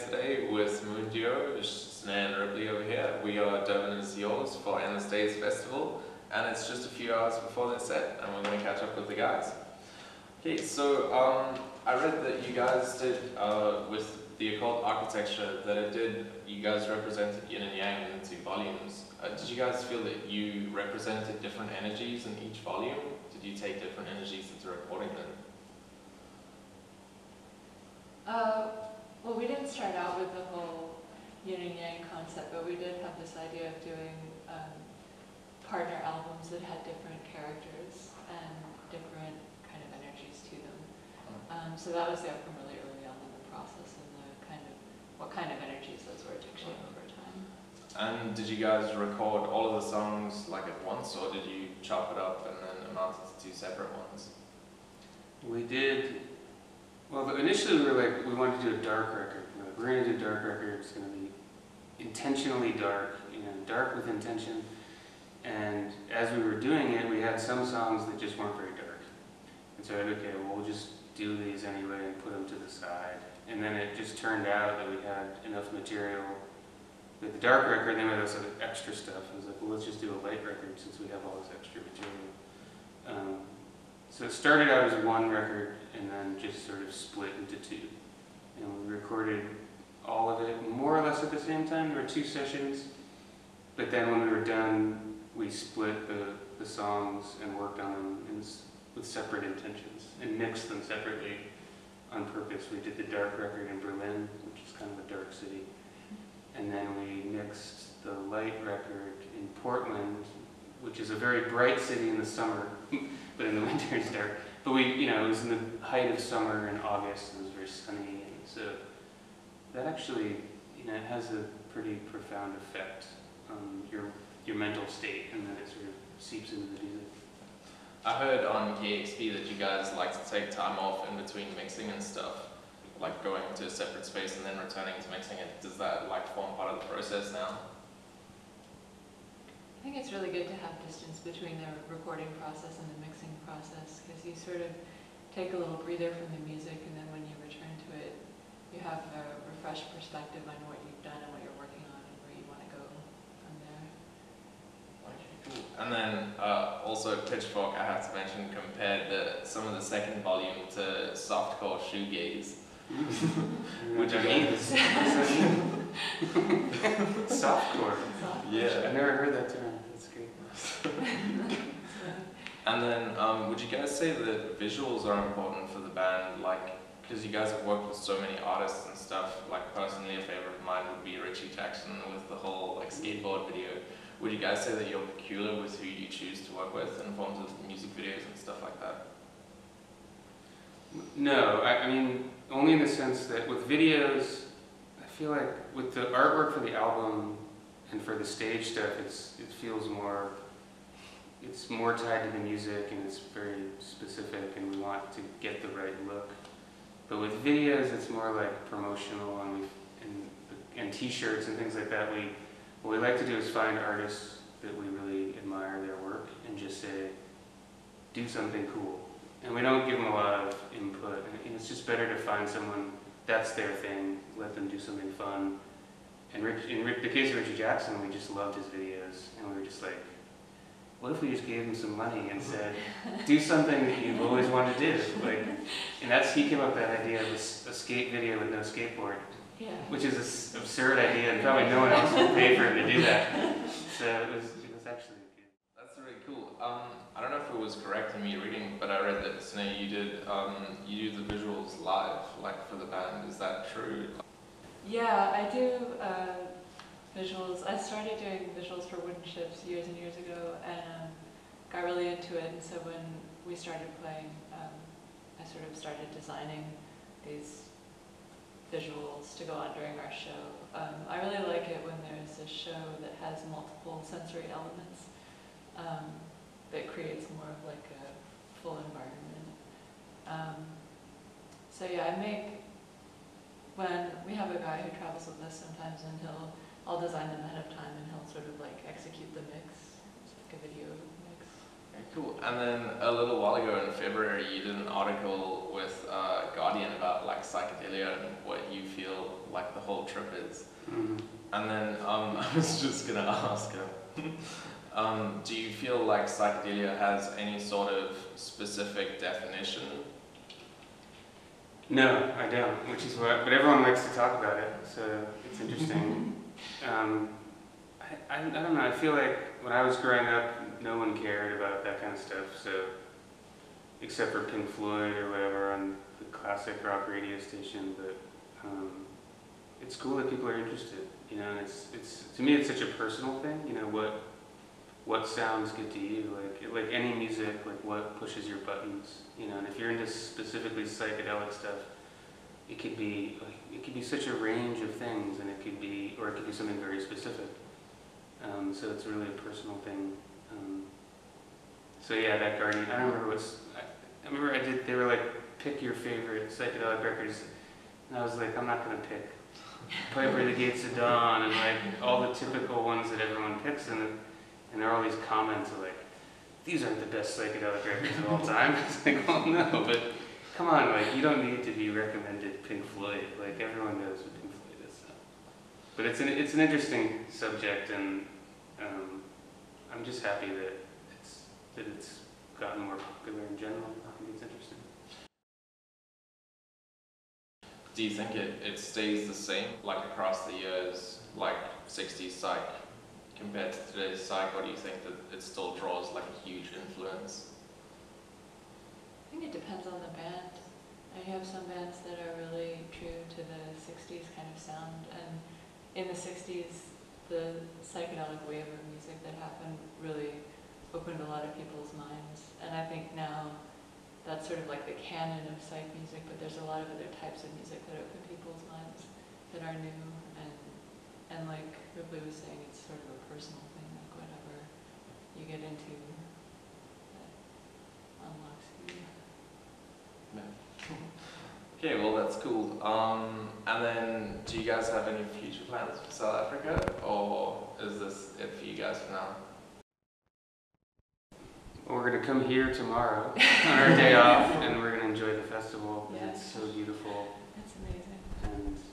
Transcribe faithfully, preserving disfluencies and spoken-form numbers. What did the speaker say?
today with Moon Duo, Snare and Ripley over here. We are Durban Is Yours for Endless Days Festival, and it's just a few hours before their set, and we're going to catch up with the guys. Okay, so um, I read that you guys did, uh, with the occult architecture, that it did, you guys represented yin and yang in the two volumes. Uh, did you guys feel that you represented different energies in each volume? Did you take different energies into recording them? Uh, well, we didn't start out with the whole yin and yang concept, but we did have this idea of doing um, partner albums that had different characters and different kind of energies to them. Um, so that was the outcome really early on in the process, and the kind of what kind of energies those were took shape over time. And did you guys record all of the songs like at once, or did you chop it up and then amount it to two separate ones? We did. Well, initially we were like, we wanted to do a dark record. We were, like, we're going to do a dark record. It's going to be intentionally dark, you know, dark with intention. And as we were doing it, we had some songs that just weren't very dark. And so I said, okay, well, we'll just do these anyway and put them to the side. And then it just turned out that we had enough material with the dark record. Then we had this other extra stuff. I was like, well, let's just do a light record since we have all this extra material. Um, so it started out as one record and then just sort of split into two. And we recorded all of it more or less at the same time. There were two sessions, but then when we were done, we split the, the songs and worked on them in, with separate intentions and mixed them separately on purpose. We did the dark record in Berlin, which is kind of a dark city. And then we mixed the light record in Portland, which is a very bright city in the summer, but in the winter it's dark. But we, you know, it was in the height of summer in August, and it was very sunny, and so that actually, you know, has a pretty profound effect on your your mental state, and then it sort of seeps into the music. I heard on K X P that you guys like to take time off in between mixing and stuff, like going to a separate space and then returning to mixing it. Does that like form part of the process now? I think it's really good to have distance between the recording process and the mixing process, because you sort of take a little breather from the music, and then when you return to it, you have a refreshed perspective on what you've done and what you're working on and where you want to go from there. Okay, cool. And then uh, also Pitchfork, I have to mention, compared the, some of the second volume to softcore shoegaze. Which I mean is softcore. Yeah. I've never heard that term. That's great. And then, um, would you guys say that visuals are important for the band? Like, because you guys have worked with so many artists and stuff. Like, personally, a favorite of mine would be Richie Jackson with the whole like skateboard video. Would you guys say that you're peculiar with who you choose to work with in forms of music videos and stuff like that? No, I, I mean, only in the sense that with videos, I feel like with the artwork for the album and for the stage stuff, it's it feels more, it's more tied to the music and it's very specific and we want to get the right look. But with videos, it's more like promotional and we and, and t-shirts and things like that. We what we like to do is find artists that we really admire their work and just say, do something cool. And we don't give them a lot of input. And it's just better to find someone that's their thing, let them do something fun. And Rich, in the case of Richie Jackson, we just loved his videos, and we were just like, what if we just gave him some money and said, do something that you've always wanted to do? Like, and that's he came up with that idea of a, a skate video with no skateboard, Yeah. which is an absurd idea, and probably no one else would pay for him to do that. So it was, it was actually good. That's really cool. Um, I don't know if it was correct in me reading, but I read that Snare, you did um, you do the visuals live, like for the band. Is that true? Yeah, I do uh, visuals. I started doing visuals for Wooden Ships years and years ago, and um, got really into it. And so when we started playing, um, I sort of started designing these visuals to go on during our show. Um, I really like it when there's a show that has multiple sensory elements. Um, that creates more of like a full environment. Um, so yeah, I make, when we have a guy who travels with us sometimes, and he'll, I'll design them ahead of time and he'll sort of like execute the mix. It's like a video mix. Okay, cool. And then a little while ago in February, you did an audio article with uh, Guardian about like psychedelia and what you feel like the whole trip is. Mhm. And then um, I was just gonna ask him, um, do you feel like psychedelia has any sort of specific definition? No, I don't, which is what, but everyone likes to talk about it, so it's interesting. um, I, I, I don't know, I feel like when I was growing up, no one cared about that kind of stuff, so, except for Pink Floyd or whatever on the classic rock radio station, but um, it's cool that people are interested, you know, and it's, it's, to me it's such a personal thing, you know, what, what sounds good to you, like, like any music, like what pushes your buttons, you know, and if you're into specifically psychedelic stuff, it could be, like, it could be such a range of things, and it could be, or it could be something very specific, um, so it's really a personal thing. Um, so yeah, that Guardian, I don't remember what's, I, I remember I did, they were like, pick your favorite psychedelic records, and I was like, I'm not gonna pick Piper at the Gates of Dawn, and like, all the typical ones that everyone picks, and And there are all these comments of like, these aren't the best psychedelic records of all time. It's like, well, no, but come on, like, you don't need to be recommended Pink Floyd. Like, everyone knows what Pink Floyd is. So. But it's an, it's an interesting subject, and um, I'm just happy that it's, that it's gotten more popular in general. I think it's interesting. Do you think it, it stays the same, like across the years, like sixties psych compared to today's psych, or do you think that it still draws like a huge influence? I think it depends on the band. And you have some bands that are really true to the sixties kind of sound, and in the sixties, the psychedelic wave of music that happened really opened a lot of people's minds. And I think now that's sort of like the canon of psych music, but there's a lot of other types of music that open people's minds that are new, and and like Ripley was saying, it's sort of a personal thing, like whatever you get into that unlocks you. Okay, well that's cool. Um, and then, do you guys have any future plans for South Africa, or is this it for you guys for now? Well, we're going to come here tomorrow on our day off, and we're going to enjoy the festival. Yeah. It's so beautiful. That's amazing. And